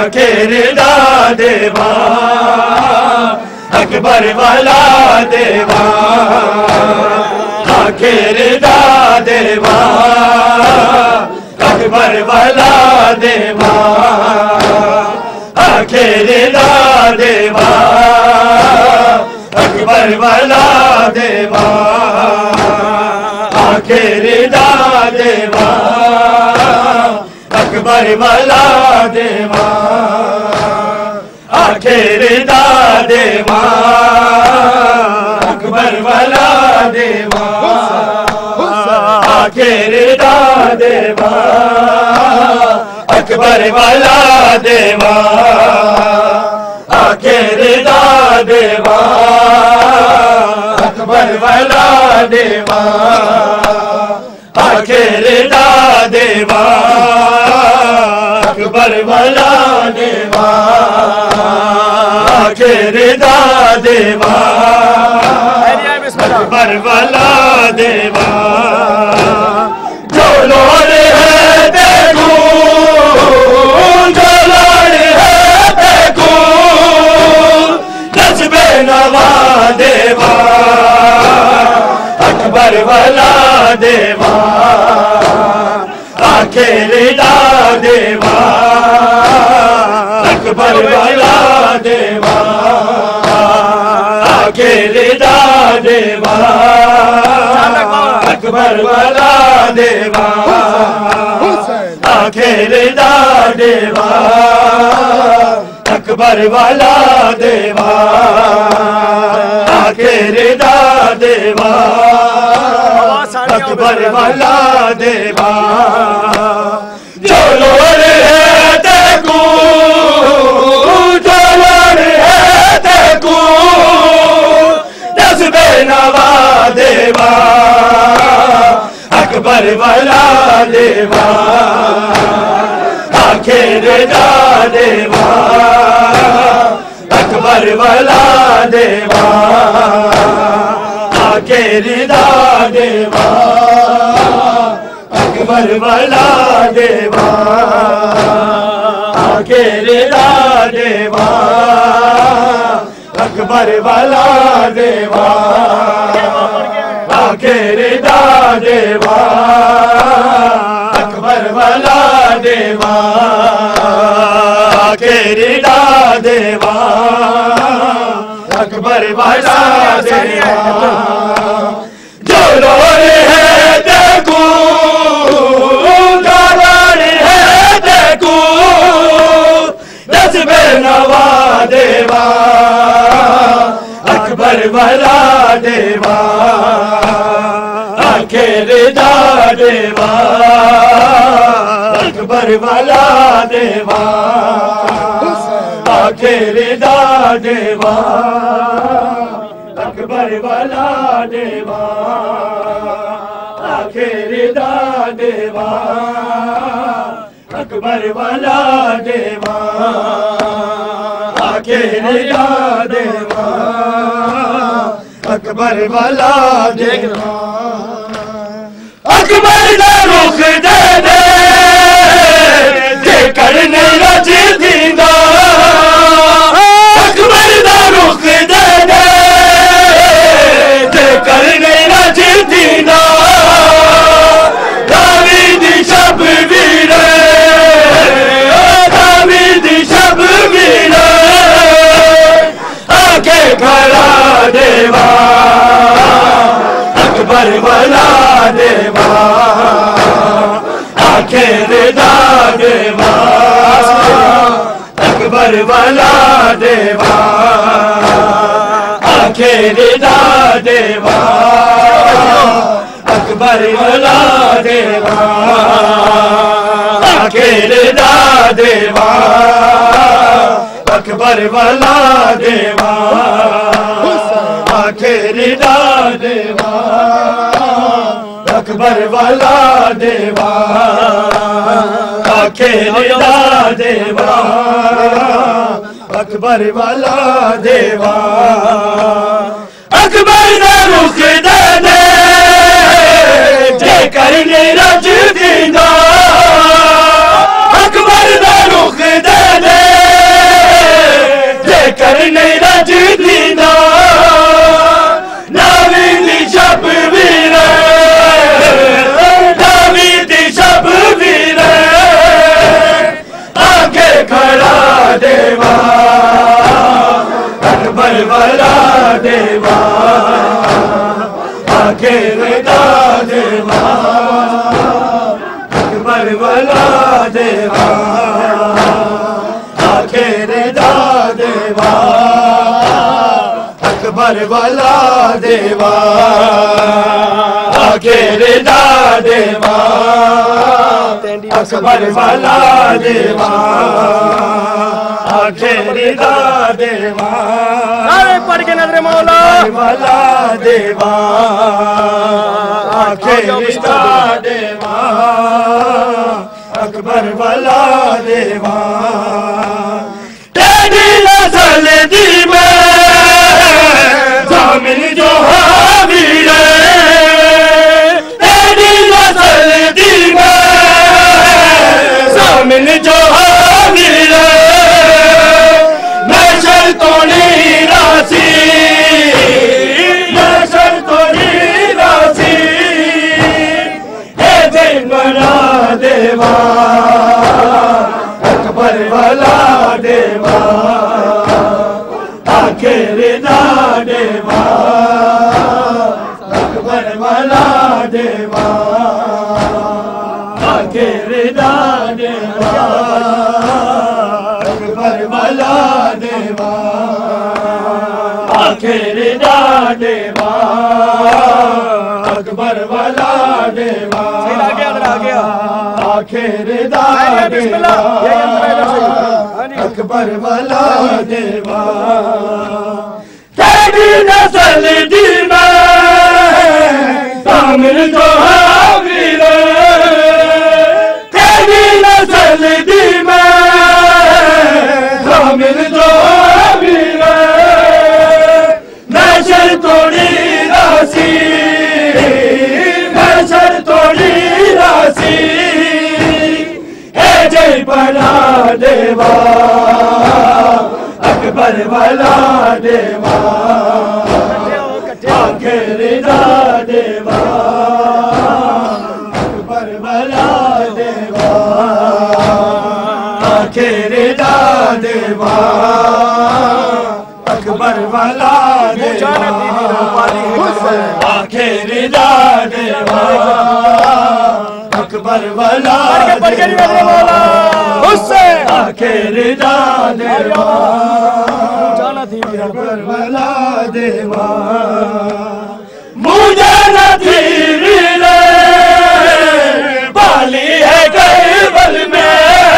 आखिर दा देवा अकबर वाला देवा आखिर दा देवा अकबर वाला देवा आखिर दा देवा अकबर वाला देवा आखिर दा देवा अकबर वाला देवा आखिर दा देवा अकबर वाला देवा आखिर दा देवा अकबर वाला देवा आखिर दा देवा अकबर वाला देवा आखिर दा देवा अकबर वाला देवा आखिर दा देवा अकबर वाला देवा जो लोड़ है देखो जो लोड़ है देखो नस्बे नवा देवा अकबर वाला देवा आखिर दा देवा अकबर वाला देवा आखिर दा देवा अकबर वाला देवा आखिर दा देवा अकबर वाला देवा आखिर दा देवा अकबर वाला देवा जो लोड़ है देखो जो लोड़ है देखो नस्बे नवा देवा अकबर वाला देवा आखिर दा देवा अकबर वाला देवा आखिर दा देवा अकबर वाला देवा आखिर दा देवा अकबर वाला देवा आखिर दा देवा अकबर वाला देवा आखिर दा देवा अकबर वाला देवा जो लोड़ है देखो जो लोड़ है देखो नस्बे नवा देवा अकबर वाला देवा आखिर दा देवा अकबर वाला देवा आखिर दा देवा अकबर वाला देवा आखिर दा देवा अकबर वाला देवा आखिर दा देवा अकबर वाला देवा अकबर दा रुख दे दे करने रज दीदा अकबर दा रुख दे दे करने रज दीदा दावीद शब वीरे दावीद शब वीरे आके खड़ा देवा अकबर वाला देवा आखिर दा देवा अकबर वाला देवा आखिर दा देवा अकबर वाला देवा आखिर दा देवा अकबर वाला देवा आखिर दा देवा अकबर वाला देवा आखिर दा देवा अकबर वाला देवा अकबर दा रुख दे दे करने रज दीदा अकबर दा रुख दे देवा आखिर दा देवा अकबर वाला देवा आखिर दा देवा अकबर वाला देवा आखिर दा देवा अकबर वाला देवा आखिर दा देवा पढ़ के नजरे मौला वाला देवा आखिर दा देवा अकबर वाला देवा तेरी नस्ल दी मैं जामिन जो हावीर तेरी नस्ल दी मैं जामिन जो हावीर मैं शर्तोनी रासी मैं शर्तोनी रासी हे जैन बना देवा अकबर वाला देवा आखिर दा देवा अकबर वाला देवा आखिर दा देवा अकबर वाला देवा आखिर दा देवा अकबर वाला देवा आ गया आखिर दा देवा अकबर वाला देवा तेरी नस्ल दी मैं शामिल जो हावीर तेरी नस्ल दी मैं शामिल जो हावीर मैं शर्तोनी रासी मैं शर्तोनी रासी हे जय बना देवा अकबर वाला देवा आखिर दा देवा अकबर वाला देवा आखिर दा देवा अकबर वाला देवा आखिर दा देवा अकबर वाला देवा आखिर दा देवा अकबर वाला देवा मुझे न थी रे पाली है करबल में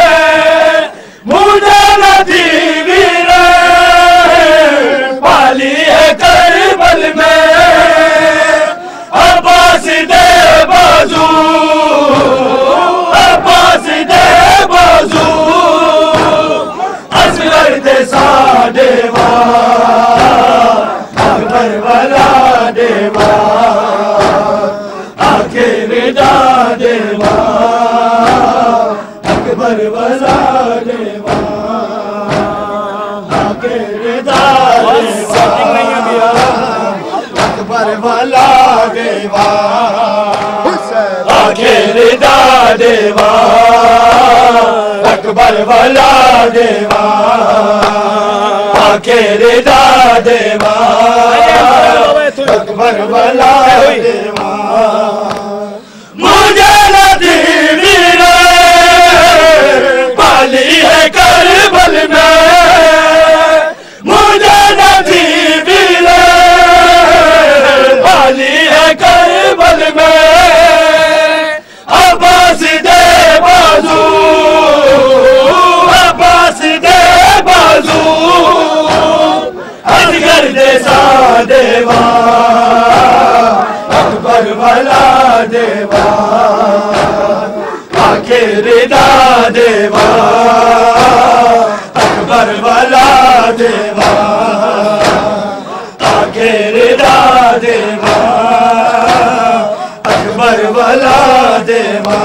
मुझे न थी रे पाली है करबल में अब्बास दे बाजू अब्बास दे बाजू असगर दे सा देवा अकबर वाला देवा आखिर दा देवा अकबर वाला देवा आखिर दा देवा अकबर वाला देवा आखिर दा देवा अकबर वाला देवा आखिर दा देवा अकबर वाला देवा मुझे न दीवी रे पाली है करबल में मुझे न दीवी रे पाली है करबल में अब्बास दे बाजू अब्बास दे बाजू असगर दे सा देवा अकबर वाला देवा आखिर दा देवा अकबर वाला देवा आखिर दा देवा अकबर वाला देवा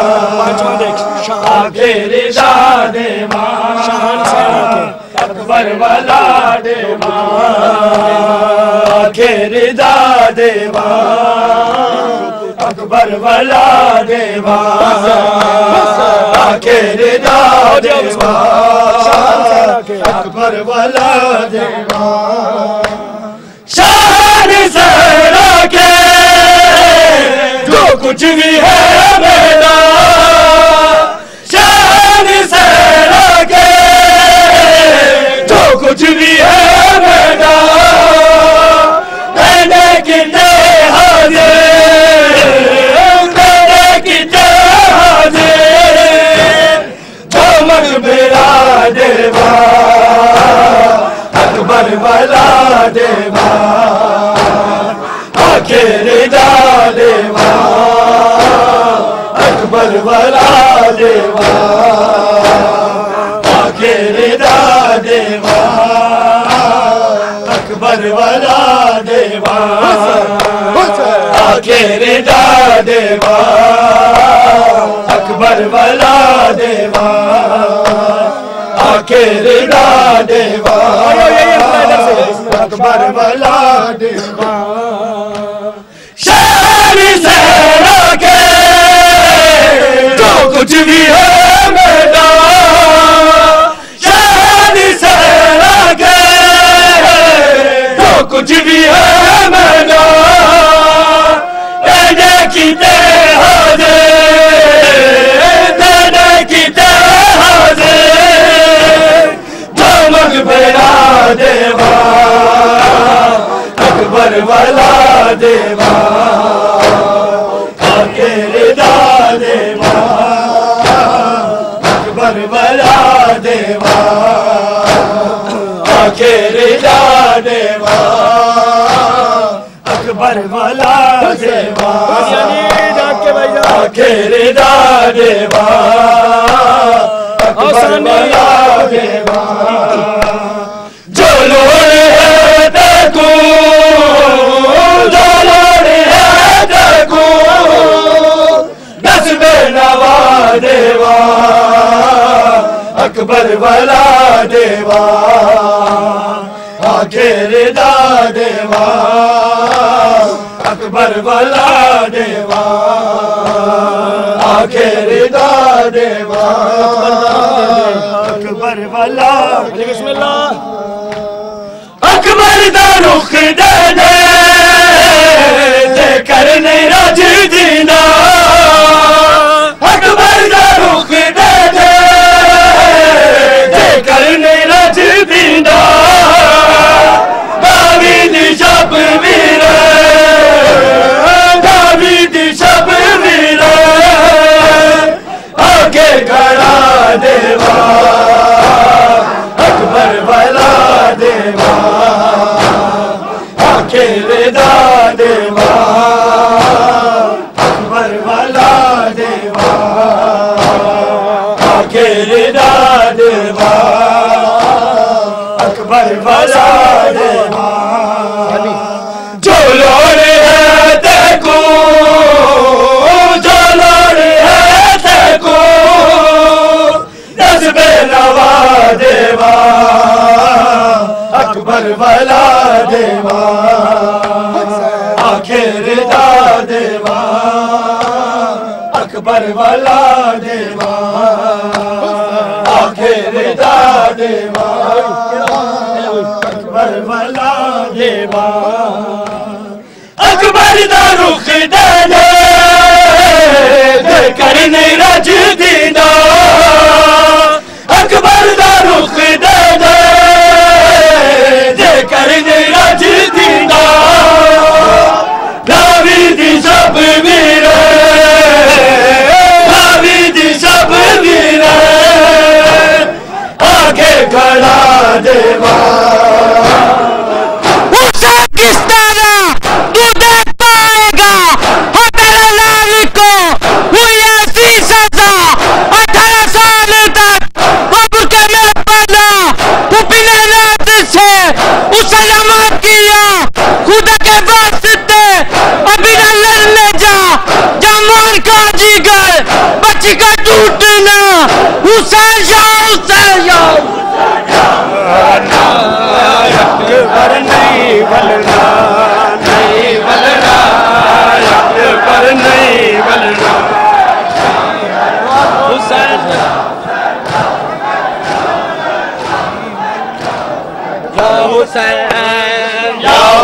आखिर दा देवा अकबर वाला देवा आखिर दा देवा अकबर वाला देवा आखिर दा देवा अकबर वाला देवा कुछ भी है मेरा शान से रखे, जो कुछ भी है मेरा देने की हाजिर, देने की हाजिर, जो मकबरा देवा अकबर वाला देवा, आखिर दा देवा अकबर वाला देवा, आखिर दा देवा अकबर वाला देवा, आखिर दा देवा अकबर वाला देवा, आखिर दा देवा अकबर वाला देवा, शान से रखे, जो कुछ भी है मेरा शान से रखे, जो कुछ भी है मेरा देने की हाजिर, देने की हाजिर, जो मकबरा देवा अकबर वाला देवा, आखिर दा देवा अकबर वाला देवा, आखिर दा देवा अकबर वाला देवा, आखिर दा देवा अकबर वाला देवा, जो लोड़ है देखो, जो लोड़ है देखो, नस्बे नवा देवा अकबर वाला देवा, आखिर दा देवा अकबर वाला देवा, आखिर दा देवा अकबर वाला देवा, अकबर दा रुख दे दे करने राज दीना, अकबर दा रुख दे दे करने राज दीना, दावीद शब वीरे, दावीद शब वीरे, आगे खड़ा देवा अकबर वाला देवा, आखिर दा देवा अकबर वाला देवा, आखिर दा देवा अकबर वाला देवा, जो लोड़ है देखो, जो लोड़ है देखो, नस्बे नवा देवा अकबर वाला देवा, आखिर दा देवा अकबर वाला देवा, आखिर दा देवा अकबर वाला देवा, अकबर दा रुख दे दे करने राज दीना, अकबर दा रुख दे दे करने राज दीना, दावीद शब वीरे, दावीद शब वीरे, आगे खड़ा देवा, उसे किस तरह तू देख पाएगा, हो तेरे लाल को हुई ऐसी सजा, 18 साल तक अब के में पला, तू बिना रात से उसे जमा किया, खुदा के वास्ते अभी न लड़ने जा, जमान का जिगर बच का टूटना, उसे जाओ अकबर नहीं बलना, नहीं बलना, अकबर नहीं बलना, हुसैन या हुसैन या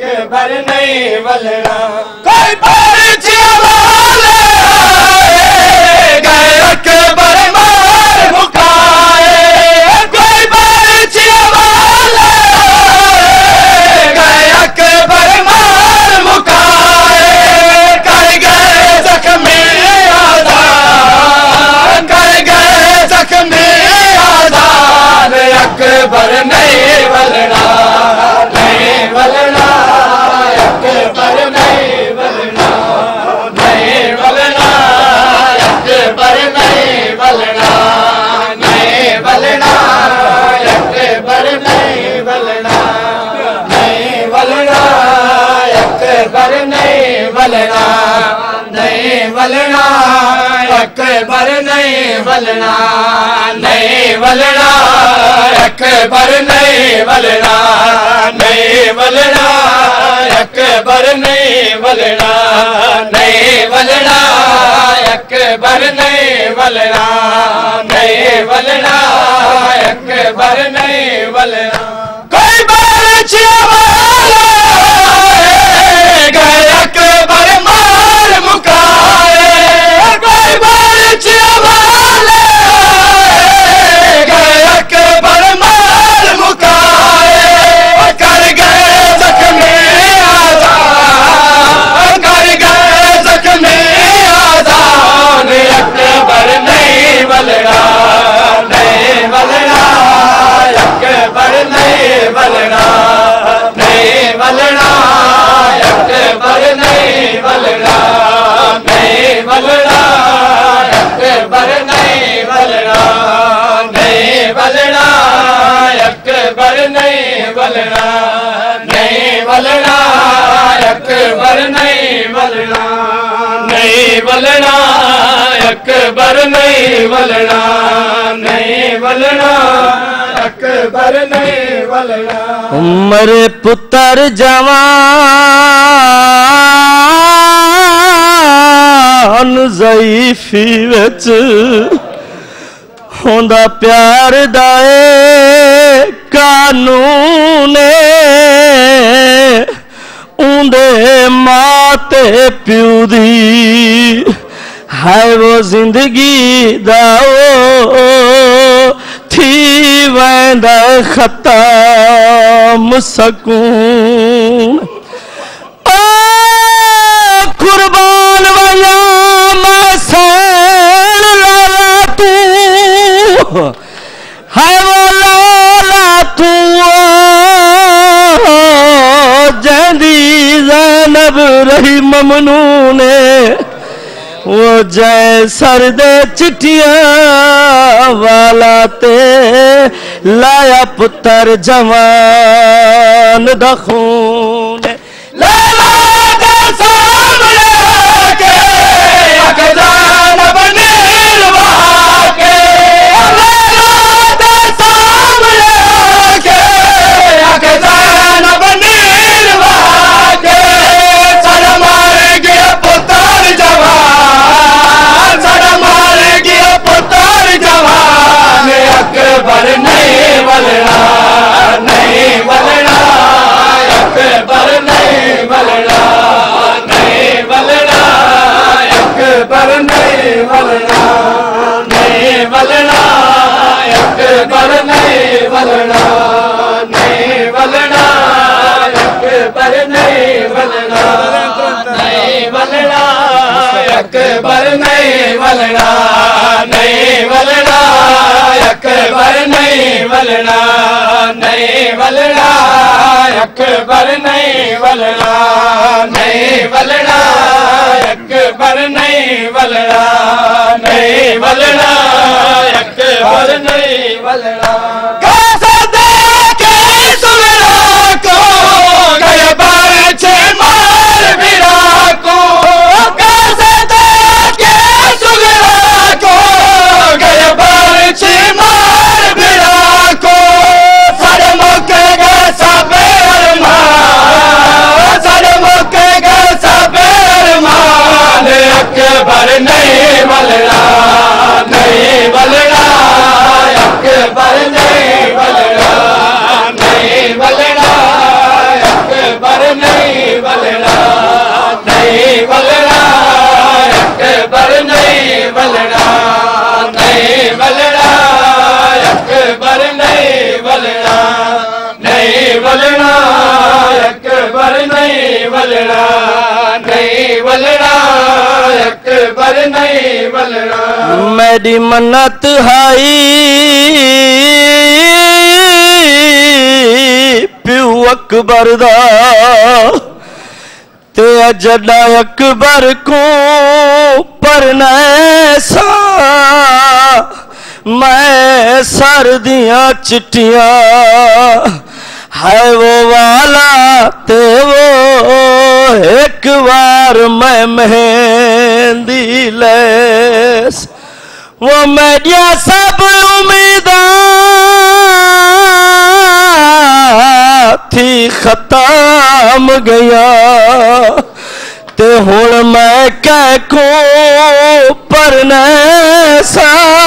अकबर नहीं वलना कोई पर्ची वाले गए अकबर मार मुकाए कोई पर्ची वाले गए अकबर मार मुकाए कर गए जख्मी आजाद कर गए जख्मी आजाद अकबर नहीं वलना नहीं वलना अकबर नहीं वलना नहीं वलना अकबर नहीं वलना नहीं वलना अकबर नहीं वलना नहीं वलना अकबर नहीं वलना नहीं वलना अकबर नहीं वलना नहीं वलना अकबर नहीं वलना नहीं वलना अकबर नहीं वलना नहीं वलना अकबर नहीं वलना नहीं वलना अकबर नहीं वलना कोई पर्ची वाले गए अकबर मार मुकाए कोई पर्ची वाले गए अकबर मार मुकाए कर गए जख्मी आजाद कर गए जख्मी आजाद अकबर नहीं वलना नहीं वलना अकबर नहीं वलना नहीं वलना अकबर नहीं वलना नहीं वलना अकबर नहीं वलना नहीं वलना अकबर नहीं वलना नहीं वलना अकबर नहीं वलना नहीं वलना अकबर नहीं वलना नहीं वलना अकबर नहीं वलना मेरे पुत्र जवान ज़ईफ़ी विच होंदा प्यार दाए कानून उंदे माते प्यू दी है वो जिंदगी दाओ थी वेंदा खत्म सकून ओ कुर्बान वया मैं सैन लाला तू है वो लाला तू जंदी ज़ैनब रही ममनूने वो जय सरदे चिट्ठियां वाला ते लाया पुत्र जवान दा खून लैला दे सामने के अकजान बनीरवा के लैला दे सामने के अकजान बनीरवा के सर मार गया पुत्र जवान सर मार गया पुत्र जवान अकबर नहीं वलना नहीं वलना अकबर नहीं वलना नहीं वलना अकबर नहीं वलना नहीं वलना अकबर नहीं वलना नहीं वलना अकबर नहीं वलना नहीं वलना अकबर नहीं वलना नहीं वलना अकबर नहीं वलना नहीं वलना अकबर नहीं वलना नहीं वलना अकबर नहीं वलना नहीं वलना अकबर नहीं वलना कैसे देखे सुगरा को गए बच्चे मार बिरा को कैसे देखे सुगरा को गए बच्चे मार बिरा को सर मुके गए सब अरमान सर मुके गए सब अरमान अकबर नहीं वलना नहीं वलना अकबर नहीं वलना नहीं वलना अकबर नहीं वलना मेरी मन्नत हाई प्यू अकबर दा ते जड़ा अकबर को परना सा मैं सर्दियां चिट्टियां है वो वाला ते वो एक बार मैं मेहंदी लेस वो मेरिया सब उम्मीदा थी खत्म गया ते हुण मैं कह को परने सा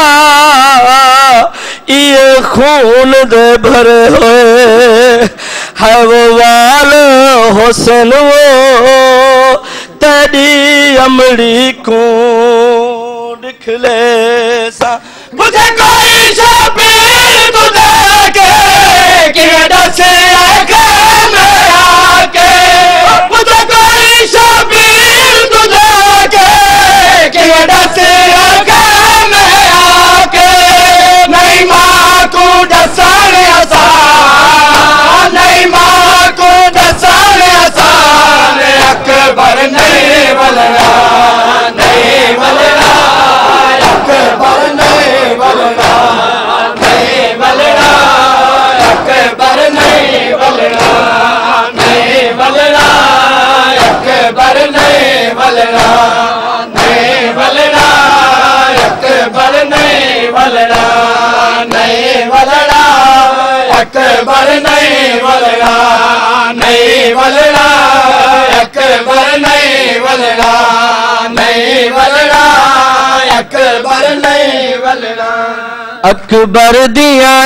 ये खून दे भरे हुए है वो वाल हुसन वो तेरी अमड़ी को दिखले सा मुझे कोई शबीर तू देखे कि दसे आके मेरा के मुझे कोई शबीर तू देखे कि दसे आके मेरा के नहीं माँ को दसन आसान नहीं माँ को दसन आसान अकबर नहीं वलना नहीं वलना अकबर नहीं वलना नहीं वलना अकबर नहीं वलना नहीं वलना अकबर नहीं वलना नहीं वलना अकबर नहीं वलना नहीं वलना अकबर नहीं वलना नहीं वलना अकबर नहीं वलना नहीं वलना अकबर नहीं वलना अकबर दिया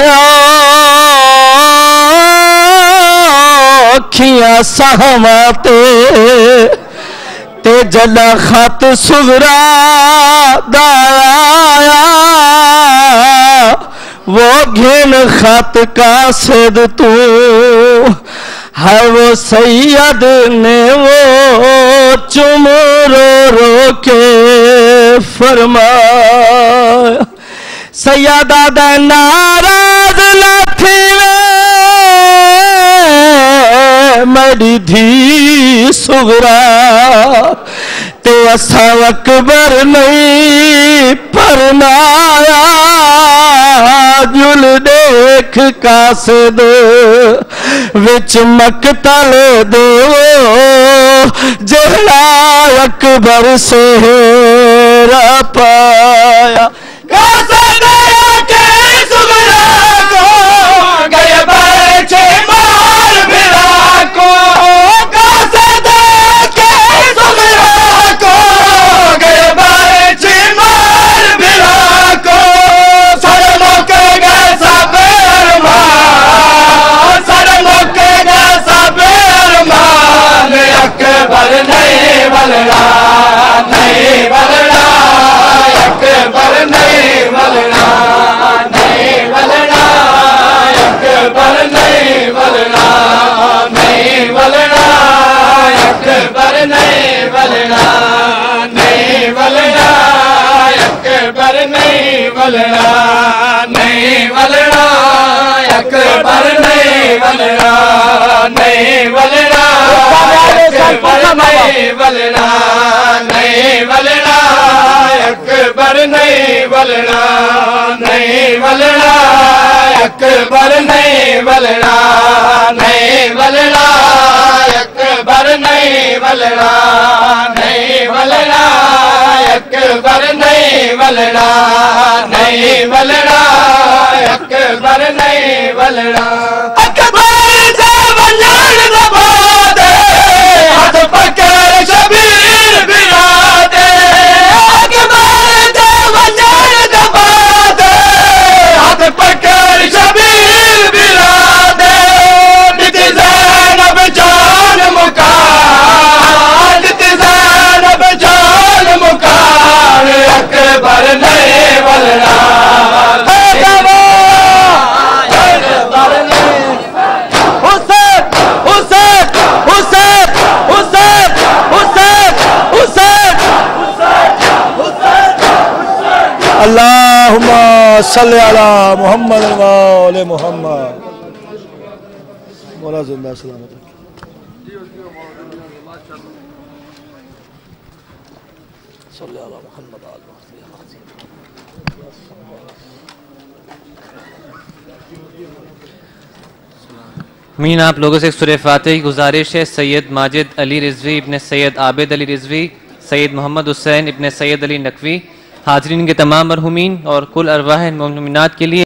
अखियां साहवा ते जला खत सुगरा दाया वो घिन खत का सिद तू है वो सैयद ने वो चुम रो रो के फरमाया सैयदा दा नाराज लाठी मेरी धी सुगरा ते असा अकबर नहीं परनाया जुल देख कासद विच मकतल दो जड़ा अकबर से पाया गए बच्चे मार भिड़ा को के सुगरा को गए बच्चे मार भिड़ा को सर मौके गए सब अरमान सर मौके गए सब अरमान अकबर नहीं वलना नहीं वलना अकबर नहीं वलना नहीं वलना अकबर नहीं वलना नहीं वलना अकबर नहीं वलना नहीं वलना अकबर नहीं वलना नहीं वलना अकबर नहीं वलना नहीं वलना अकबर नहीं वलना नहीं वलना अकबर नहीं वलना नहीं वलना अकबर नहीं वलना नहीं वलना अकबर नहीं वलना नहीं वलना अकबर नहीं वलना नहीं वलना अकबर नहीं वलना अकबर से वंजन दबादे हाथ पकड़ शबीर बिरादे अकबर से वंजन दबादे हाथ पकड़ शबीर बिरादे दिति ज़ैनब जान मुकार दिति ज़ैनब जान मुकार अकबर नहीं वलना अकबर नहीं अल्लाहुम्मा सल्ली अला मुहम्मद व आले मुहम्मद। मौला जिंदा सलामत रखे। सल्ली अला मुहम्मद व आले मीन आप लोगों से एक सूरह फातिहा की गुजारिश है। सैयद माजिद अली रिजवी इब्ने सैयद आबिद अली रिजवी, सैयद मोहम्मद हुसैन इब्ने सैयद अली नकवी, हाजरीन के तमाम मरहुमीन और कुल अरवाह मोमिनात के लिए